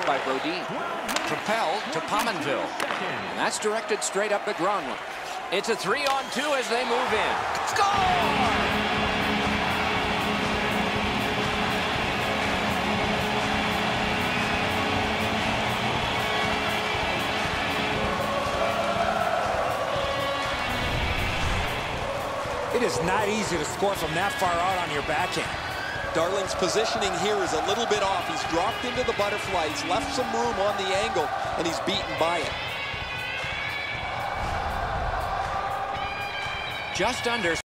by Brodin. Propelled to Pominville. And that's directed straight up the Gronlund. It's a 3-on-2 as they move in. Score! It is not easy to score from that far out on your backhand. Darling's positioning here is a little bit off. He's dropped into the butterfly. He's left some room on the angle, and he's beaten by it. Just under